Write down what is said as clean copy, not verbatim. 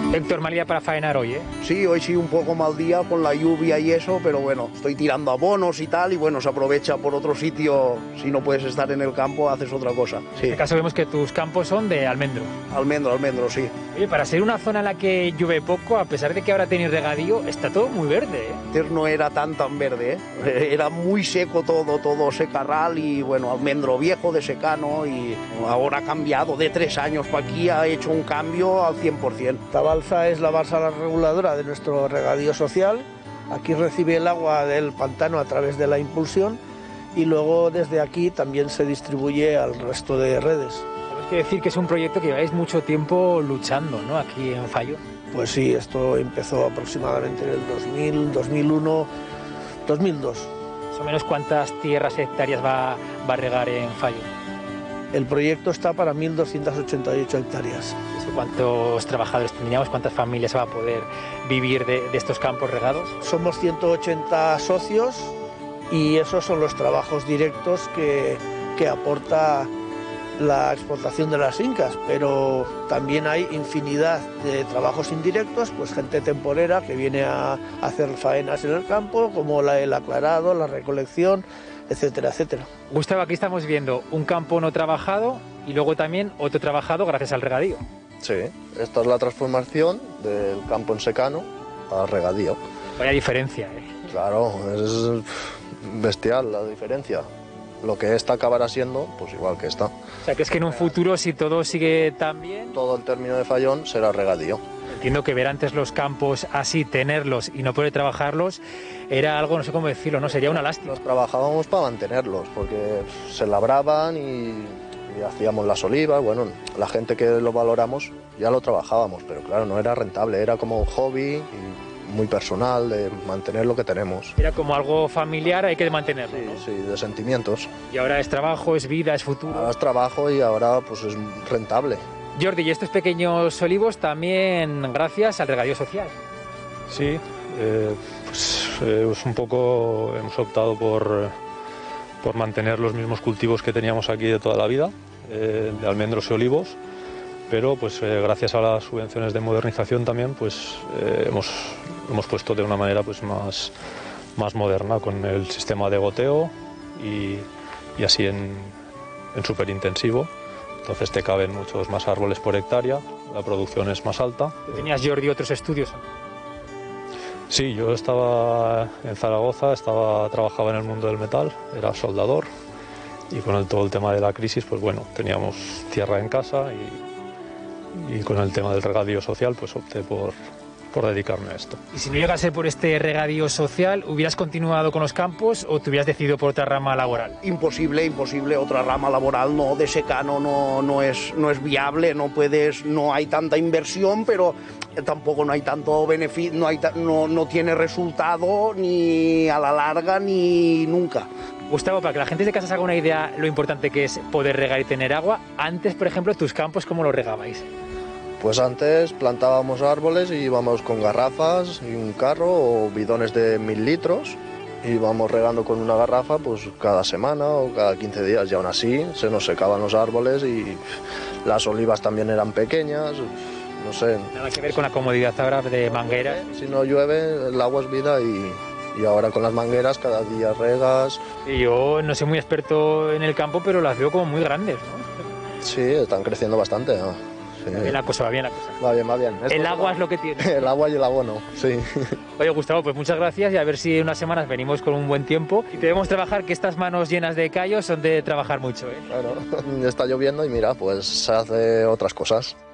Héctor, mal día para faenar hoy, ¿eh? Sí, hoy sí un poco mal día con la lluvia y eso, pero bueno, estoy tirando abonos y tal, y bueno, se aprovecha por otro sitio. Si no puedes estar en el campo, haces otra cosa. En Sí. este caso vemos que tus campos son de almendro. Almendro, sí. Oye, para ser una zona en la que llueve poco, a pesar de que ahora tenéis regadío, está todo muy verde, ¿eh? Antes no era tan verde, ¿eh? Era muy seco todo secarral y bueno, almendro viejo de secano, y ahora ha cambiado. De 3 años para aquí ha hecho un cambio al 100%. Esta balsa es la balsa reguladora de nuestro regadío social. Aquí recibe el agua del pantano a través de la impulsión y luego desde aquí también se distribuye al resto de redes. Tenemos que decir que es un proyecto que lleváis mucho tiempo luchando, ¿no? Aquí en Faió. Pues sí, esto empezó aproximadamente en el 2000, 2001, 2002. Más o menos, ¿cuántas tierras, hectáreas va a regar en Faió? El proyecto está para 1.288 hectáreas. ¿Cuántos trabajadores tendríamos? ¿Cuántas familias va a poder vivir de estos campos regados? Somos 180 socios y esos son los trabajos directos que aporta la explotación de las fincas, pero también hay infinidad de trabajos indirectos, pues gente temporera que viene a hacer faenas en el campo, como el aclarado, la recolección, etcétera, etcétera. Gustavo, aquí estamos viendo un campo no trabajado y luego también otro trabajado gracias al regadío. Sí, esta es la transformación del campo en secano al regadío. Vaya diferencia, ¿eh? Claro, es bestial la diferencia. Lo que esta acabará siendo, pues igual que esta. O sea, que es que en un futuro, si todo sigue tan bien... Todo el término de Faión será regadío. Entiendo que ver antes los campos así, tenerlos y no poder trabajarlos, era algo, no sé cómo decirlo, ¿no? Sería una lástima. Los trabajábamos para mantenerlos, porque se labraban y hacíamos las olivas. Bueno, la gente que lo valoramos ya lo trabajábamos, pero claro, no era rentable, era como un hobby y muy personal de mantener lo que tenemos. Era como algo familiar, hay que mantenerlo, Sí, ¿no? sí, de sentimientos. Y ahora es trabajo, es vida, es futuro. Ahora es trabajo y ahora pues es rentable. Jordi, y estos pequeños olivos también gracias al regadío social. Sí, pues un poco hemos optado por mantener los mismos cultivos que teníamos aquí de toda la vida, de almendros y olivos, pero pues gracias a las subvenciones de modernización también pues hemos puesto de una manera pues más moderna con el sistema de goteo y así en superintensivo. Entonces te caben muchos más árboles por hectárea, la producción es más alta. ¿Tenías, Jordi, otros estudios? Sí, yo estaba en Zaragoza, trabajaba en el mundo del metal, era soldador, y con todo el tema de la crisis, pues bueno, teníamos tierra en casa y con el tema del regadío social, pues opté por dedicarme a esto. Y si no llegase por este regadío social, ¿hubieras continuado con los campos o te hubieras decidido por otra rama laboral? Imposible, otra rama laboral no, de secano no es viable, no hay tanta inversión, pero tampoco no hay tanto beneficio, no tiene resultado ni a la larga ni nunca. Gustavo, para que la gente de casa se haga una idea lo importante que es poder regar y tener agua, antes, por ejemplo, tus campos, ¿cómo los regabais? Pues antes plantábamos árboles y íbamos con garrafas y un carro o bidones de 1000 litros y íbamos regando con una garrafa pues cada semana o cada 15 días, y aún así se nos secaban los árboles y las olivas también eran pequeñas, no sé. Nada que ver con la comodidad ahora de mangueras. Si no llueve el agua es vida y ahora con las mangueras cada día regas. Y yo no soy muy experto en el campo, pero las veo como muy grandes, ¿no? Sí, están creciendo bastante, ¿no? Sí. Va bien la cosa, va bien la cosa. Va bien. El agua es lo que tiene. El agua y el abono, sí. Oye, Gustavo, pues muchas gracias y a ver si en unas semanas venimos con un buen tiempo y debemos trabajar, que estas manos llenas de callos son de trabajar mucho, ¿eh? Bueno, está lloviendo y mira, pues se hace otras cosas.